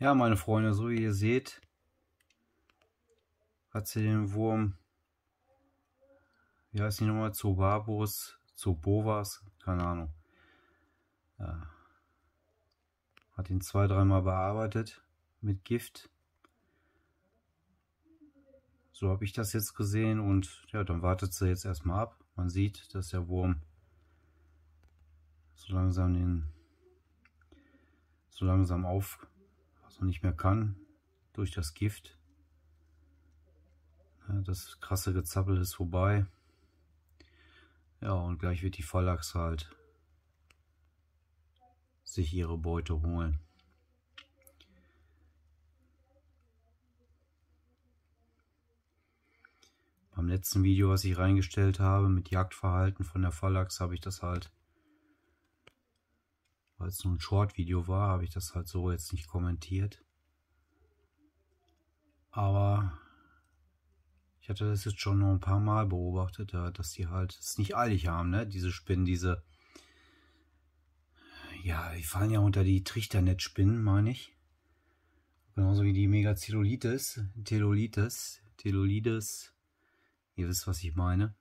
Ja, meine Freunde, so wie ihr seht, hat sie den Wurm, wie heißt die nochmal, Zobovas, keine Ahnung. Ja. Hat ihn 2-3 Mal bearbeitet mit Gift. So habe ich das jetzt gesehen und ja, dann wartet sie jetzt erstmal ab. Man sieht, dass der Wurm so langsam also nicht mehr kann durch das Gift. Ja, das krasse Gezappel ist vorbei. Ja, und gleich wird die Phalanx halt sich ihre Beute holen. Beim letzten Video, was ich reingestellt habe mit Jagdverhalten von der Phalanx, habe ich das halt, weil es nur ein Short-Video war, habe ich das halt so jetzt nicht kommentiert. Aber ich hatte das jetzt schon noch ein paar Mal beobachtet, dass die halt es nicht eilig haben, ne? Diese Spinnen, ja, die fallen ja unter die Trichternetzspinnen, meine ich. Genauso wie die Megacilolitis, Telolides. Ihr wisst, was ich meine.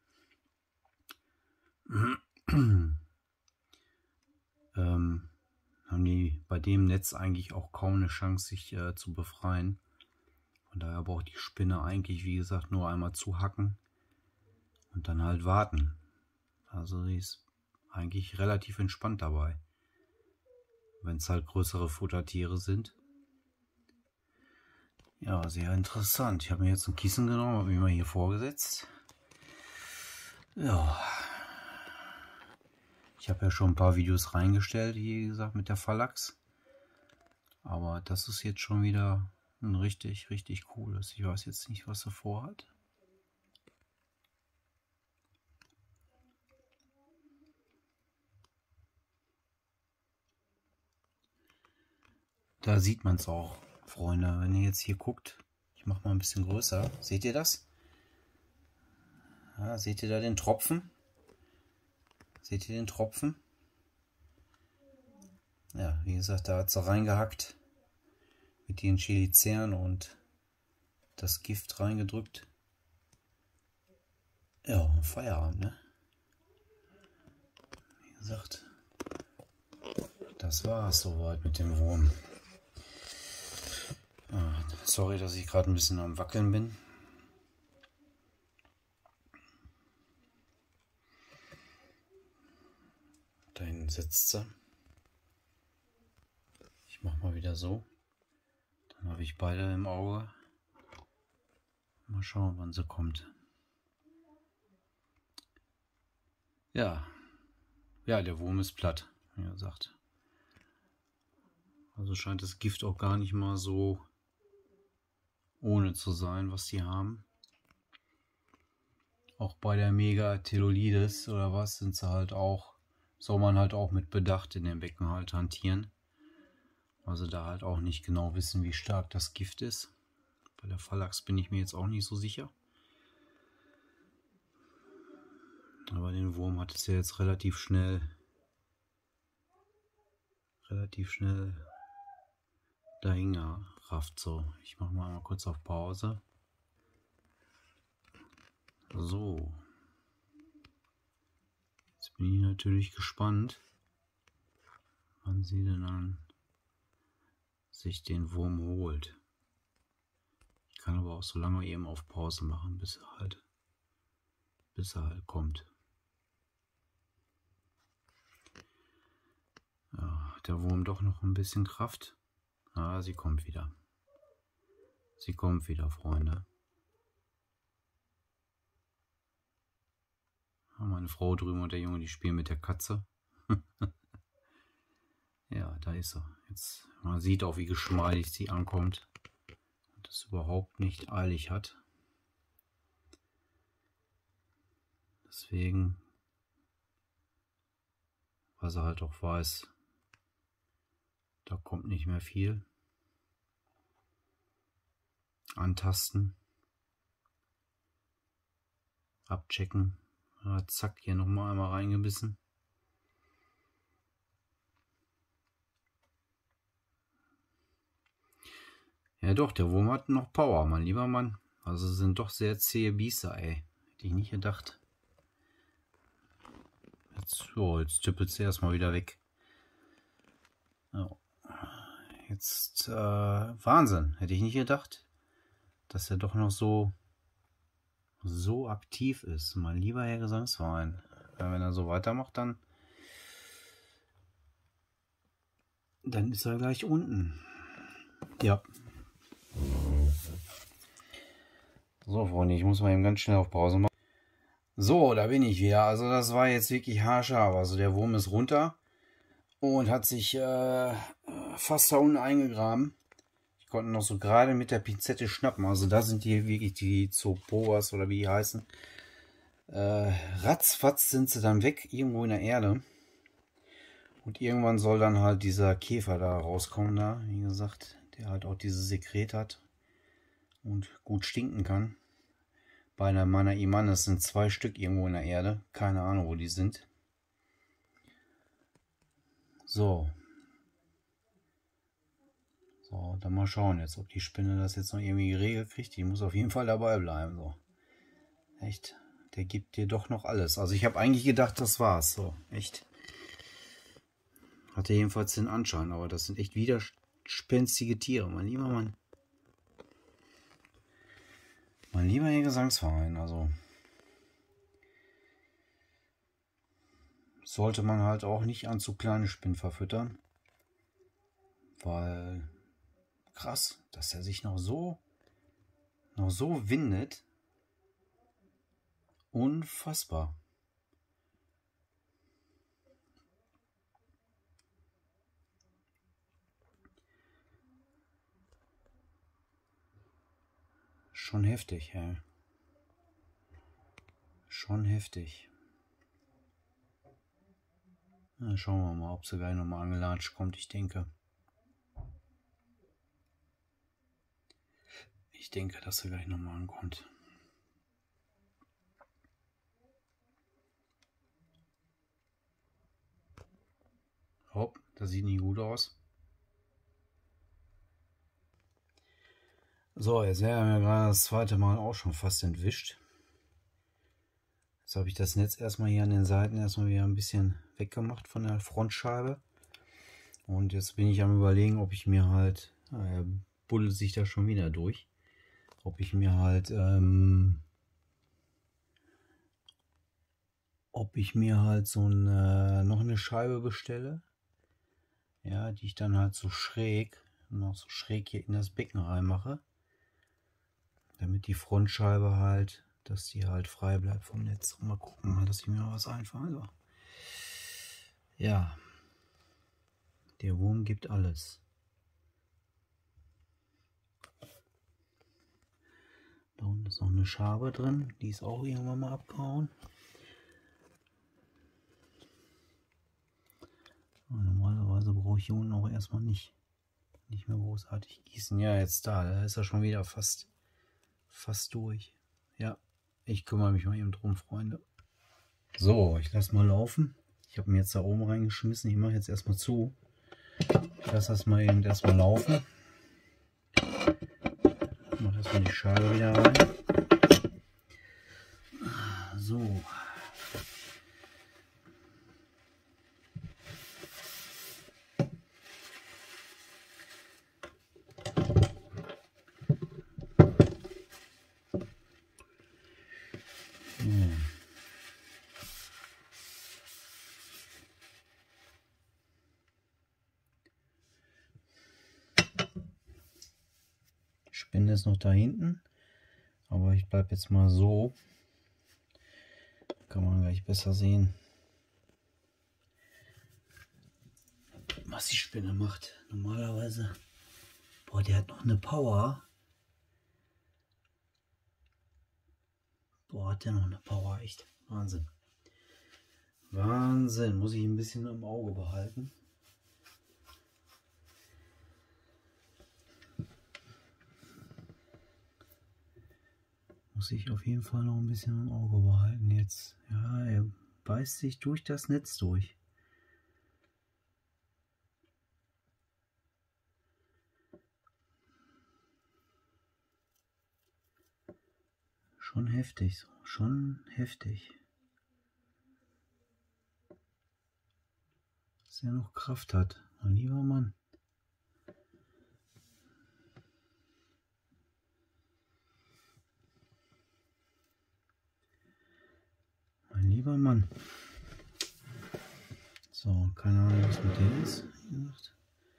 Haben die bei dem Netz eigentlich auch kaum eine Chance, sich zu befreien. Von daher braucht die Spinne eigentlich, wie gesagt, nur einmal zuhacken und dann halt warten. Also sie ist eigentlich relativ entspannt dabei, wenn es halt größere Futtertiere sind. Ja, sehr interessant. Ich habe mir jetzt ein Kissen genommen, habe mich mal hier vorgesetzt. Ja, ich habe ja schon ein paar Videos reingestellt, wie gesagt, mit der Phalanx. Aber das ist jetzt schon wieder ein richtig, richtig cooles. Ich weiß jetzt nicht, was er vorhat. Da sieht man es auch, Freunde. Wenn ihr jetzt hier guckt, ich mache mal ein bisschen größer. Seht ihr das? Ja, seht ihr da den Tropfen? Seht ihr den Tropfen? Ja, wie gesagt, da hat sie reingehackt mit den Chelicern und das Gift reingedrückt. Ja, Feierabend, ne? Wie gesagt, das war es soweit mit dem Wurm. Sorry, dass ich gerade ein bisschen am Wackeln bin. Dahin sitzt sie. Ich mache mal wieder so. Dann habe ich beide im Auge. Mal schauen, wann sie kommt. Ja, der Wurm ist platt, wie gesagt. Also scheint das Gift auch gar nicht mal so ohne zu sein, was die haben. Auch bei der Megacilolitis oder was sind sie halt auch, soll man halt auch mit Bedacht in dem Becken halt hantieren. Also da halt auch nicht genau wissen, wie stark das Gift ist. Bei der Phalanx bin ich mir jetzt auch nicht so sicher. Aber den Wurm hat es ja jetzt relativ schnell dahin gerafft. So, ich mache mal kurz auf Pause. So. Jetzt bin ich natürlich gespannt, wann sie denn dann sich den Wurm holt. Ich kann aber auch so lange eben auf Pause machen, bis er halt kommt. Ja, hat der Wurm doch noch ein bisschen Kraft. Ah, sie kommt wieder. Sie kommt wieder, Freunde. Meine Frau drüben und der Junge, die spielen mit der Katze. Ja, da ist er. Jetzt, man sieht auch, wie geschmeidig sie ankommt und es überhaupt nicht eilig hat. Deswegen, weil sie halt auch weiß, da kommt nicht mehr viel. Antasten. Abchecken. Ja, zack, hier nochmal einmal reingebissen. Ja doch, der Wurm hat noch Power, mein lieber Mann. Also sind doch sehr zähe Biester, ey. Hätte ich nicht gedacht. Jetzt tippelt sie erstmal wieder weg. So. Jetzt, Wahnsinn. Hätte ich nicht gedacht, dass er doch noch so aktiv ist. Mein lieber Herr Gesangsverein. Ja, wenn er so weitermacht, dann ist er gleich unten. Ja. So, Freunde, ich muss mal eben ganz schnell auf Pause machen. So, da bin ich wieder. Also das war jetzt wirklich haarscharf. Also der Wurm ist runter und hat sich fast da unten eingegraben. Ich konnte noch so gerade mit der Pinzette schnappen. Also da sind die wirklich die Zoopoas oder wie die heißen. Ratzfatz sind sie dann weg, irgendwo in der Erde. Und irgendwann soll dann halt dieser Käfer da rauskommen, da, wie gesagt, der halt auch dieses Sekret hat und gut stinken kann. Bei meiner Imanes sind 2 Stück irgendwo in der Erde. Keine Ahnung, wo die sind. So. So, dann mal schauen jetzt, ob die Spinne das jetzt noch irgendwie geregelt kriegt. Die muss auf jeden Fall dabei bleiben. So. Echt. Der gibt dir doch noch alles. Also ich habe eigentlich gedacht, das war's. So, echt. Hatte jedenfalls den Anschein, aber das sind echt widerspenstige Tiere, mein lieber Mann. Mein lieber Herr Gesangsverein, also sollte man halt auch nicht an zu kleine Spinnen verfüttern, weil krass, dass er sich noch so windet. Unfassbar. Schon heftig, ja. Schon heftig. Na, schauen wir mal, ob sie gleich nochmal angelatscht kommt. Ich denke, dass sie gleich nochmal ankommt. Hopp, das sieht nicht gut aus. So, jetzt wäre mir gerade das zweite Mal auch schon fast entwischt. Jetzt habe ich das Netz erstmal hier an den Seiten erstmal wieder ein bisschen weggemacht von der Frontscheibe. Und jetzt bin ich am Überlegen, ob ich mir halt, er buddelt sich da schon wieder durch, ob ich mir halt, so noch eine Scheibe bestelle. Ja, die ich dann halt so schräg, noch so schräg hier in das Becken reinmache. Damit die Frontscheibe halt, dass die halt frei bleibt vom Netz. Mal gucken, dass ich mir was einfallen. So. Ja, der Wurm gibt alles. Da unten ist noch eine Schabe drin, die ist auch irgendwann mal abgehauen. Aber normalerweise brauche ich hier unten auch erstmal nicht mehr großartig gießen. Ja, jetzt da ist er schon wieder fast durch. Ja, ich kümmere mich mal eben drum, Freunde. So, ich lasse mal laufen. Ich habe ihn jetzt da oben reingeschmissen. Ich mache jetzt erstmal zu. Ich lasse das mal eben erstmal laufen. Ich mache erstmal die Schale wieder rein. So. Spinne ist noch da hinten, aber ich bleibe jetzt mal so. Kann man gleich besser sehen, was die Spinne macht. Normalerweise, boah, die hat noch eine Power. Boah, hat der noch eine Power, echt Wahnsinn. Wahnsinn, muss ich ein bisschen im Auge behalten. Muss ich auf jeden Fall noch ein bisschen im Auge behalten jetzt. Ja, er beißt sich durch das Netz durch. Schon heftig, so. Schon heftig. Dass er noch Kraft hat, mein lieber Mann. Mein lieber Mann. So, keine Ahnung, was mit dem ist. Wie gesagt.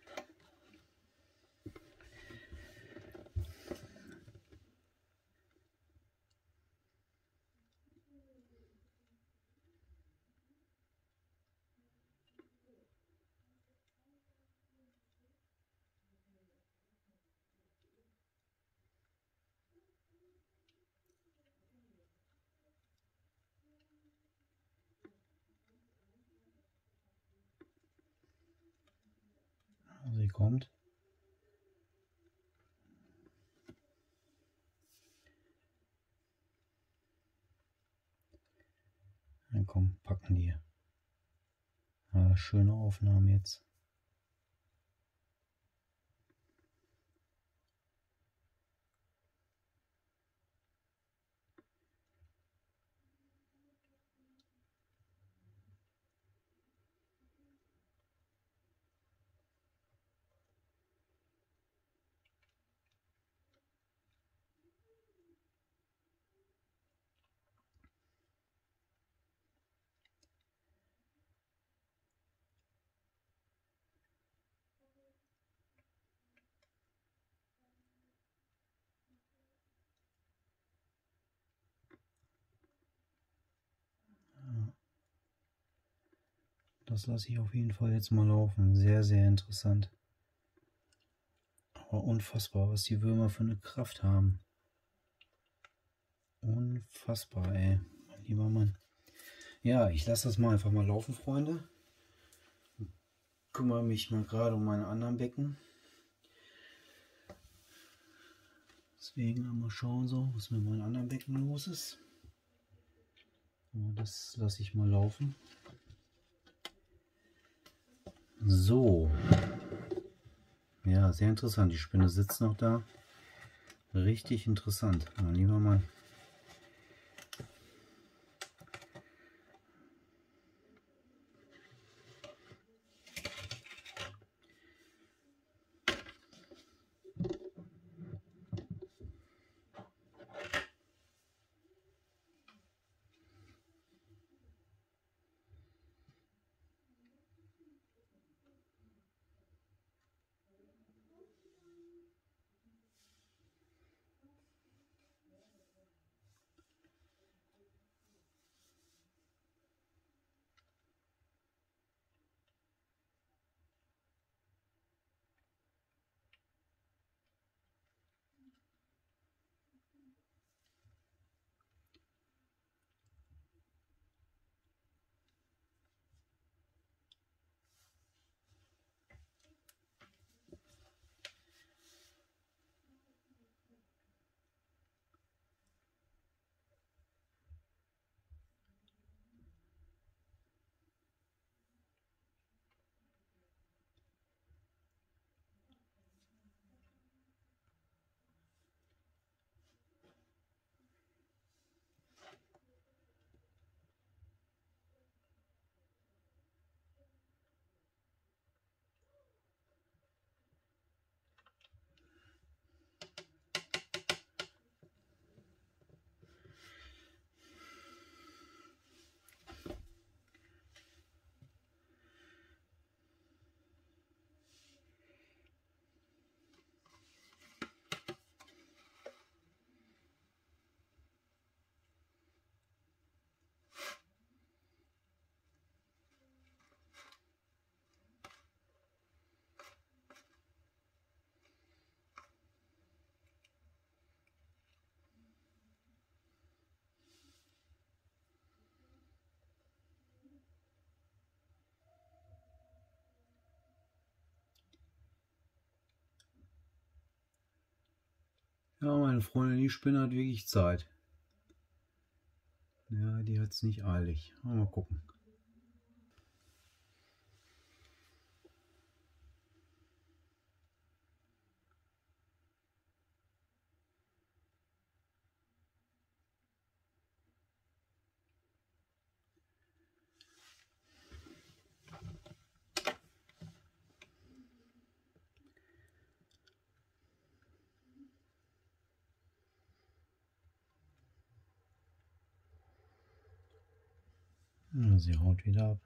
Sie kommt. Dann komm, packen die. Ah, schöne Aufnahmen jetzt. Das lasse ich auf jeden Fall jetzt mal laufen. Sehr, sehr interessant. Aber unfassbar, was die Würmer für eine Kraft haben. Unfassbar, ey. Mein lieber Mann. Ja, ich lasse das mal einfach mal laufen, Freunde. Kümmere mich mal gerade um meine anderen Becken. Deswegen mal schauen, so, was mit meinen anderen Becken los ist. Das lasse ich mal laufen. So. Ja, sehr interessant. Die Spinne sitzt noch da. Richtig interessant, mein lieber Mann. Ja, meine Freunde, die Spinne hat wirklich Zeit. Ja, die hat es nicht eilig. Mal gucken. Ja, sie haut wieder ab.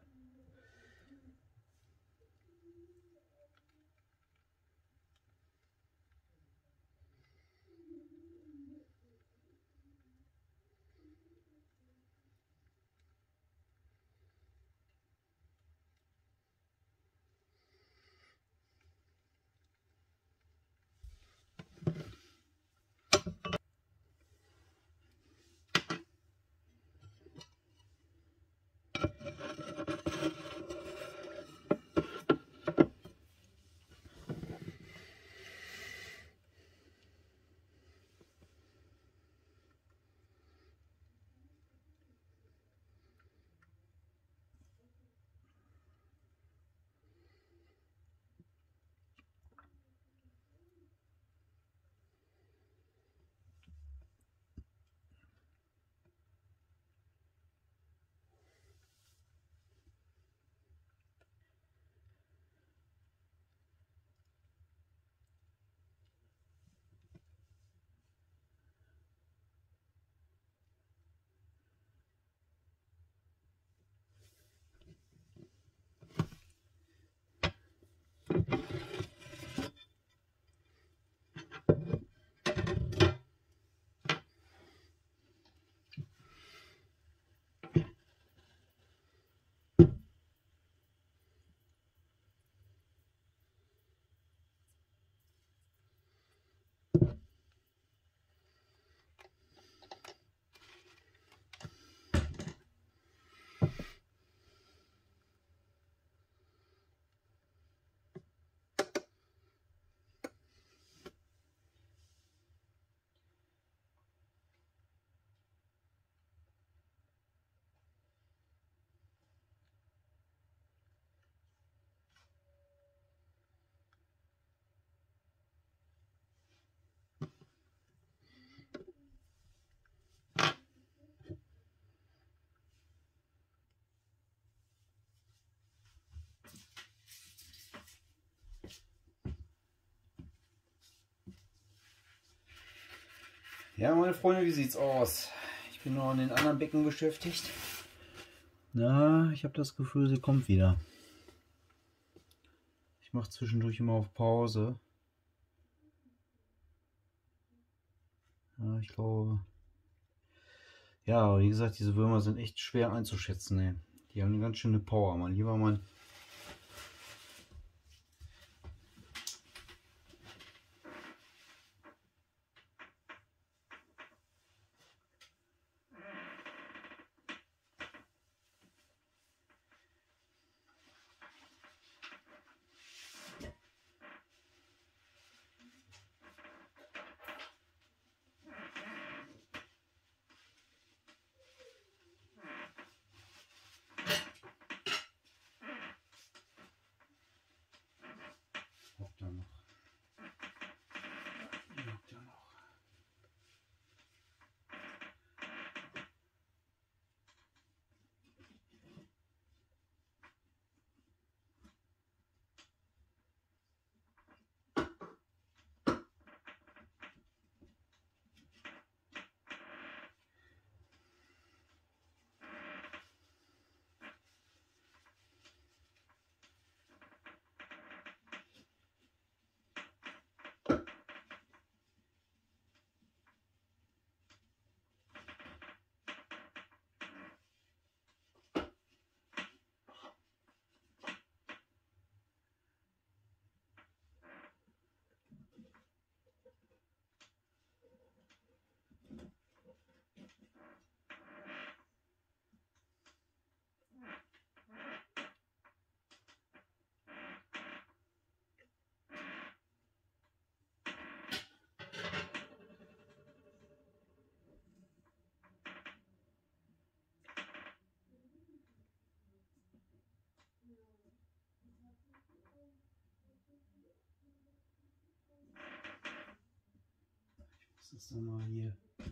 Ja, meine Freunde, wie sieht's aus? Ich bin noch an den anderen Becken beschäftigt. Na, ich habe das Gefühl, sie kommt wieder. Ich mache zwischendurch immer auf Pause. Ja, ich glaube. Ja, wie gesagt, diese Würmer sind echt schwer einzuschätzen. Ey. Die haben eine ganz schöne Power. Mein lieber Mann. Hockt da noch. Hockt da noch. Das ist dann mal hier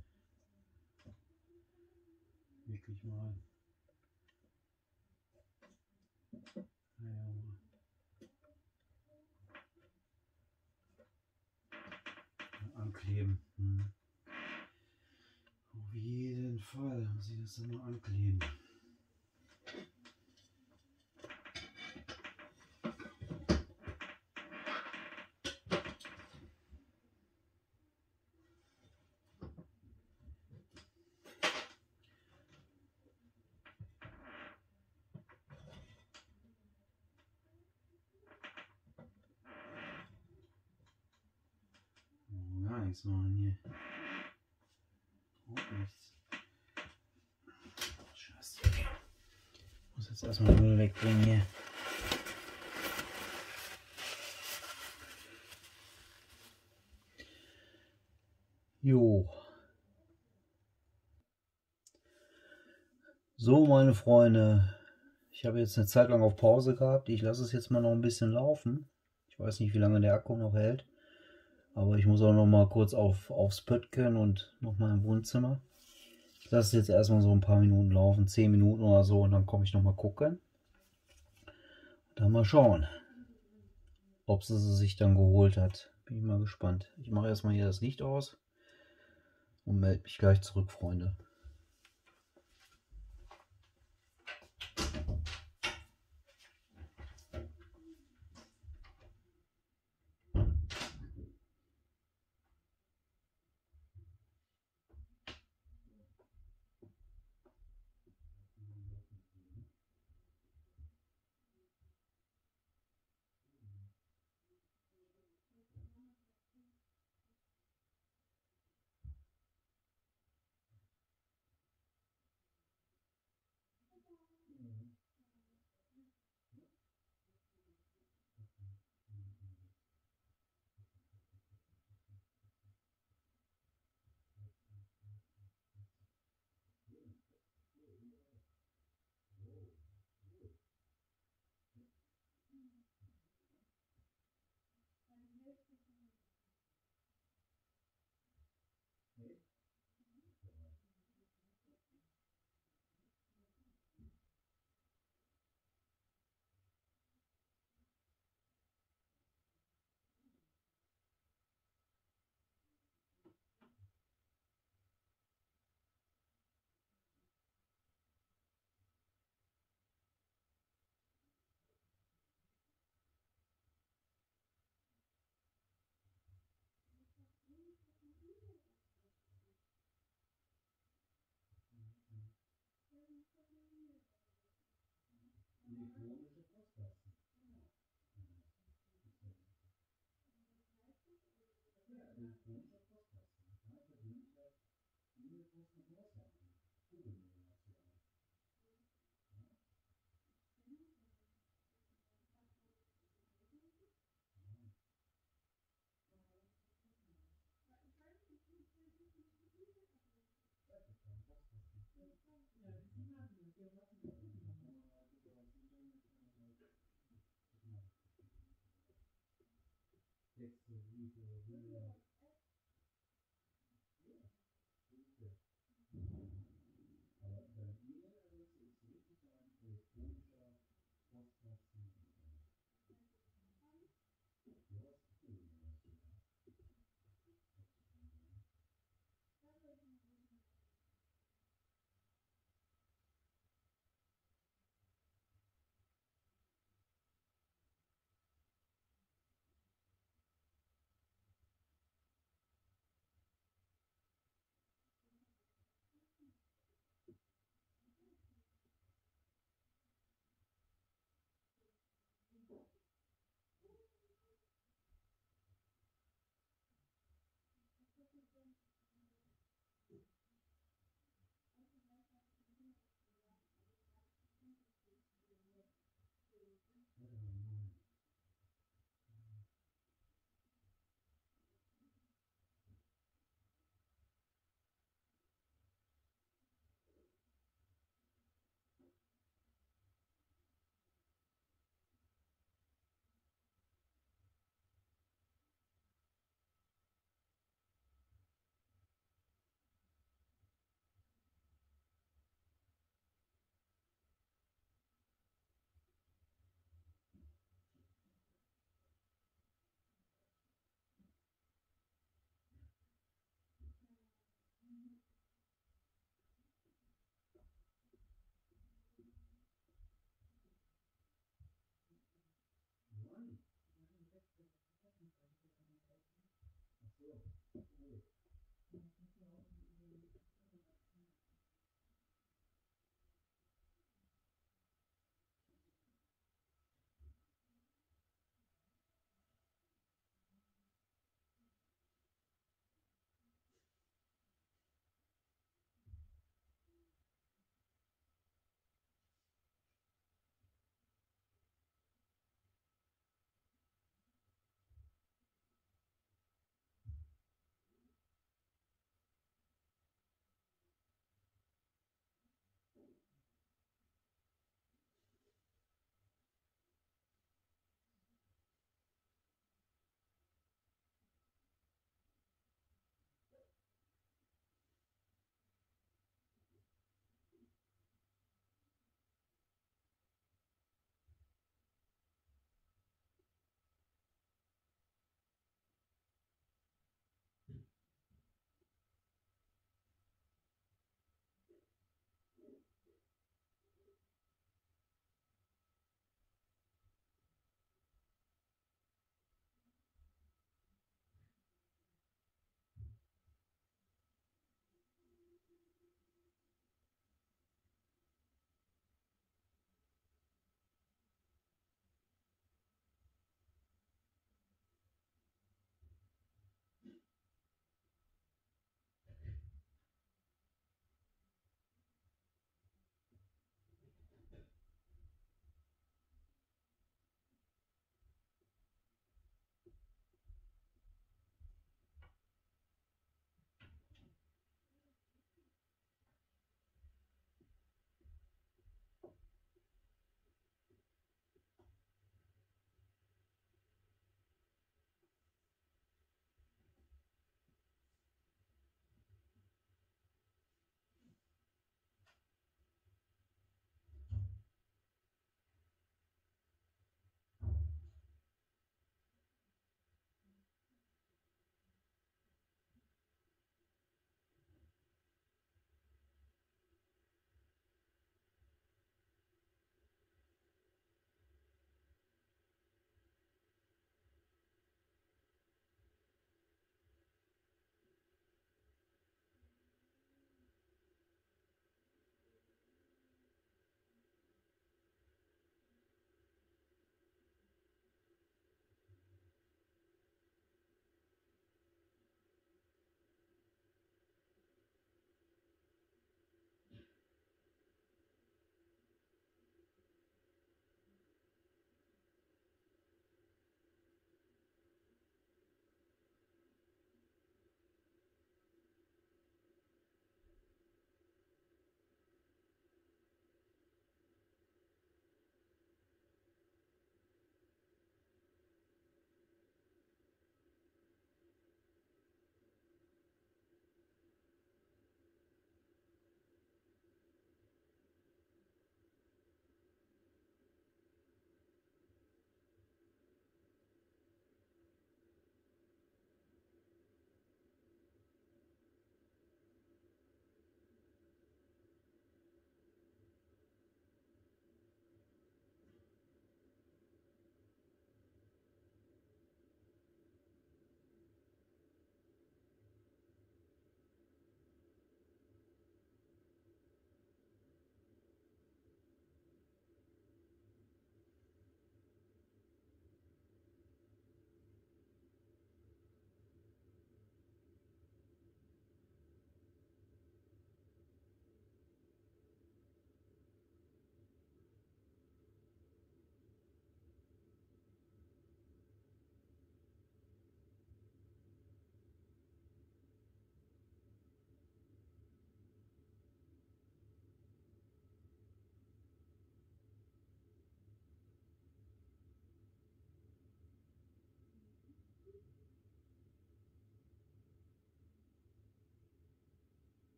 wirklich mal ankleben. Auf jeden Fall muss ich das dann mal ankleben. nichts machen hier. Auch nichts. Scheiße. Ich muss jetzt erstmal Müll wegbringen hier. Jo. So, meine Freunde. Ich habe jetzt eine Zeit lang auf Pause gehabt. Ich lasse es jetzt mal noch ein bisschen laufen. Ich weiß nicht, wie lange der Akku noch hält. Aber ich muss auch noch mal kurz aufs Pöttgen und noch mal im Wohnzimmer. Ich lasse es jetzt erstmal so ein paar Minuten laufen. 10 Minuten oder so. Und dann komme ich noch mal gucken. Dann mal schauen, ob sie sich dann geholt hat. Bin ich mal gespannt. Ich mache erstmal hier das Licht aus und melde mich gleich zurück, Freunde.